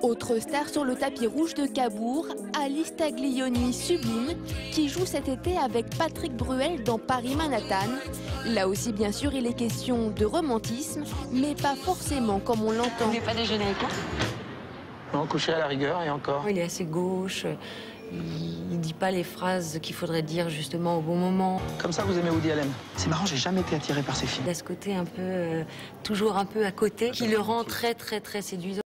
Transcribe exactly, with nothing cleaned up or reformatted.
Autre star sur le tapis rouge de Cabourg, Alice Taglioni sublime, qui joue cet été avec Patrick Bruel dans Paris Manhattan. Là aussi, bien sûr, il est question de romantisme, mais pas forcément comme on l'entend. Vous voulez pas déjeuner avec moi? Non, coucher à la rigueur et encore. Il est assez gauche, il dit pas les phrases qu'il faudrait dire justement au bon moment. Comme ça, vous aimez Woody Allen? C'est marrant, j'ai jamais été attiré par ces films. Il a ce côté un peu, euh, toujours un peu à côté, qui le rend très très très séduisant.